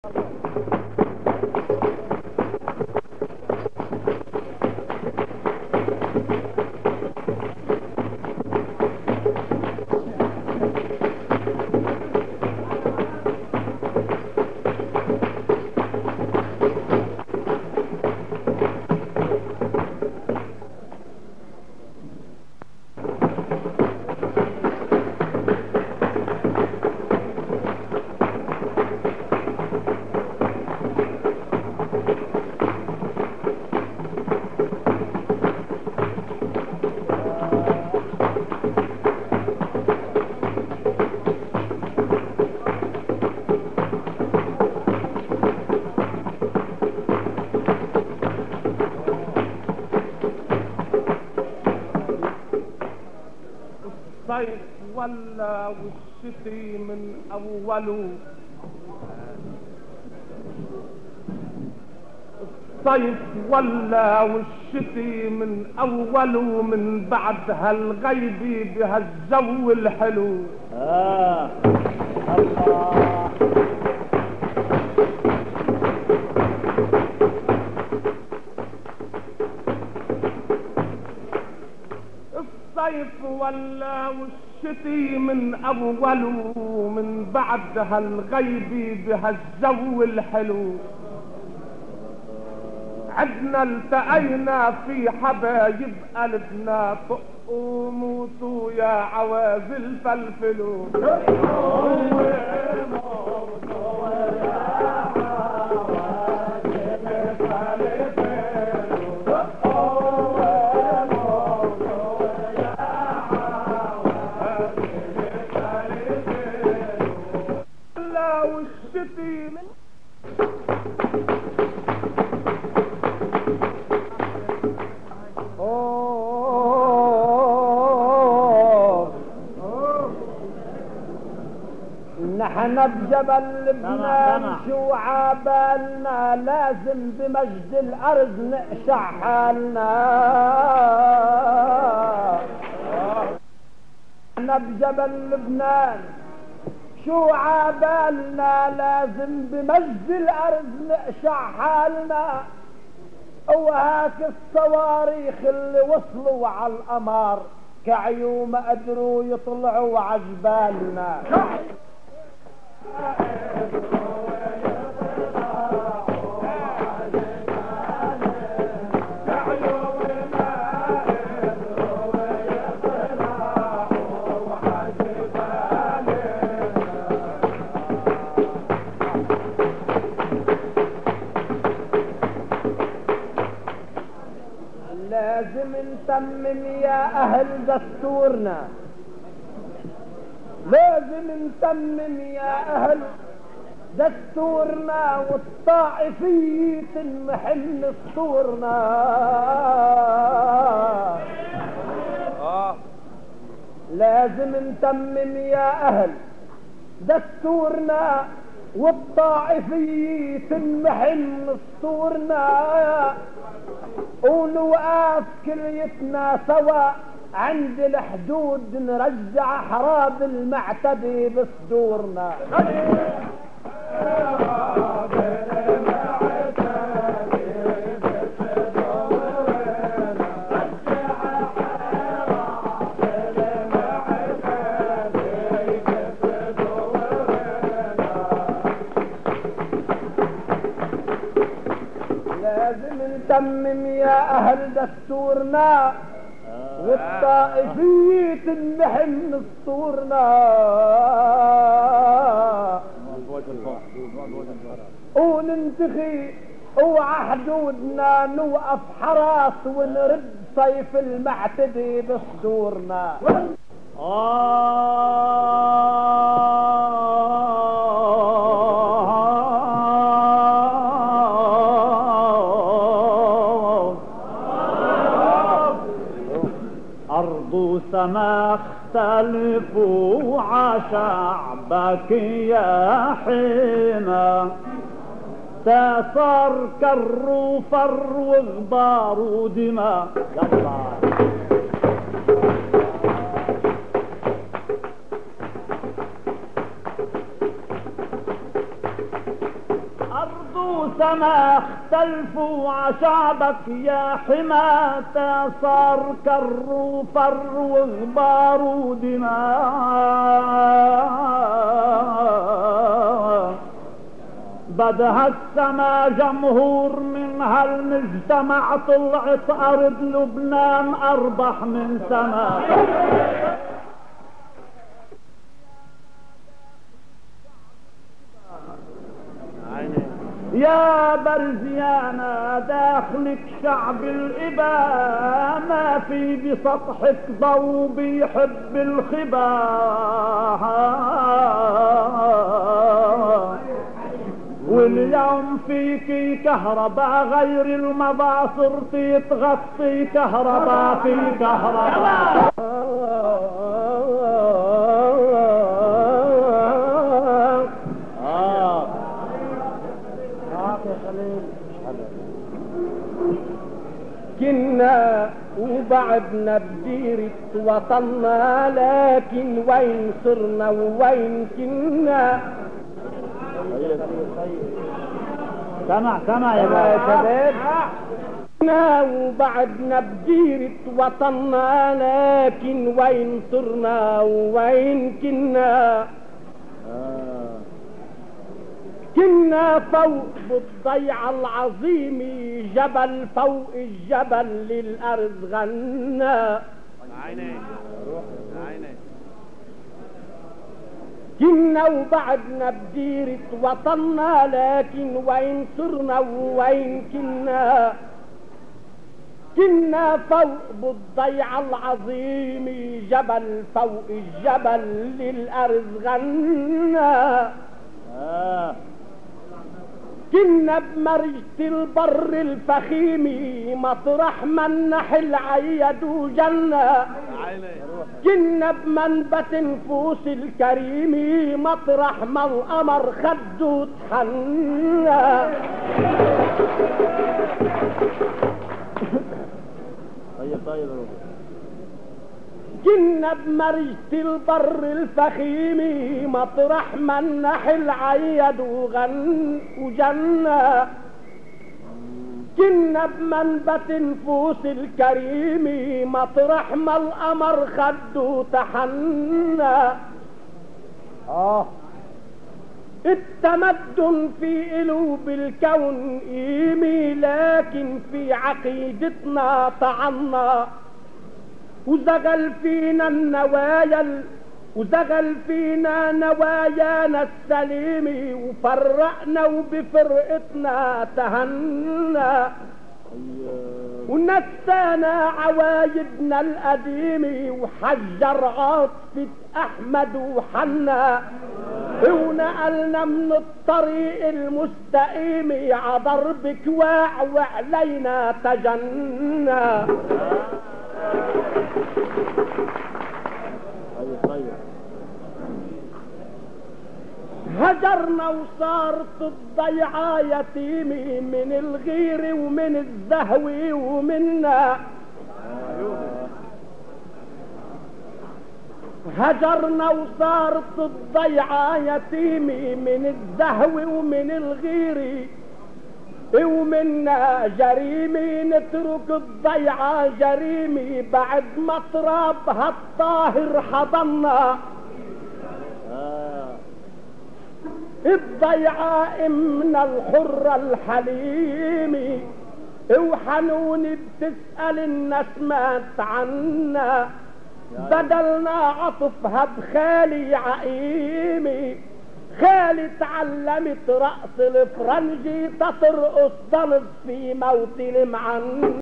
الصيف ولا والشتي من أوله، الصيف ولا والشتي من أوله، من بعد هالغيبي بهالجو الحلو. الله الصيف ولا والشتي من أوله، من بعد هالغيبي بهالجو الحلو. عدنا التقينا في حبايب قلبنا، طقوا موتوا يا عوازل فلفلوا. والشتي من نحن بجبل لبنان شو عبالنا، لازم بمجد الارض نقشع حالنا. نحن بجبل لبنان شو عبالنا، لازم بمجد الارض نقشع حالنا. وهاك الصواريخ اللي وصلوا على القمر، كعيو ما قدروا يطلعوا عجبالنا. لازم نتمم يا اهل دستورنا، لازم نتمم يا اهل دستورنا، والطائفية تنمحن سطورنا. لازم نتمم يا اهل دستورنا، والطائفية تنمحن سطورنا. ونوقف كليتنا سوا عند الحدود، نرجع حراب المعتدي بصدورنا. لازم نتمم يا اهل دستورنا، والطائفية تنمحن سطورنا. وننتخي وعحدودنا، نوقف حراس ونرد سيف المعتدي بصدورنا. أرض وسما اختلفوا عشعبك يا حينا، صار كر وفر وغبار ودماء. أرض وسما اختلفوا عشعبك يا حماة، صار كر وفر وغبار ودماء. بدها السما جمهور من هالمجتمع، طلعت أرض لبنان أربح من سما. يا برزيانا داخلك شعب الإبا، ما في بسطحك ضو بيحب الخبا. واليوم فيكي كهرباء غير المضى، صرتي تغطي كهرباء في كهرباء. كنا وبعدنا بديرة وطننا، لكن وين صرنا ووين كنا. سمع يا شباب. كنا وبعدنا بديرة وطننا، لكن وين صرنا ووين كنا. كنا فوق بالضيعة العظيم، جبل فوق الجبل للأرض غنى. كنا وبعدنا بديرة وطننا، لكن وين صرنا ووين كنا. كنا فوق بالضيعة العظيم، جبل فوق الجبل للأرض غنى. كنا بمرجة البر الفخيم، مطرح ما النحل عيد وجنة. كنا بمنبت نفوس الكريم، مطرح ما القمر خد وتحنى. طيب كنا بمرجة البر الفخيم، مطرح ما النحل عيد وجنة. كنا بمنبت نفوس الكريم، مطرح ما القمر خد وتحنى. التمدن في قلوب الكون قيمي، لكن في عقيدتنا طعنا. وزغل فينا نوايانا السليم، وفرقنا وبفرقتنا تهنا. ونسانا عوايدنا القديم، وحجر عاطفة أحمد وحنا. ونقلنا من الطريق المستقيم، عضرب كواع وعلينا تجنى. هجرنا وصارت الضيعة يتيمي، من الغير ومن الزهو ومنا. هجرنا وصارت الضيعة يتيمي، من الزهو ومن الغير ومنا. جريمي نترك الضيعة جريمي، بعد ما ترابها الطاهر حضنا. الضيعة امنا الحرة الحليمي، وحنون بتسأل الناس مات عنا. بدلنا عطفها بخالي عقيمي، خالي تعلمت رأس الفرنجي، تترقص ضلف في موت المعن.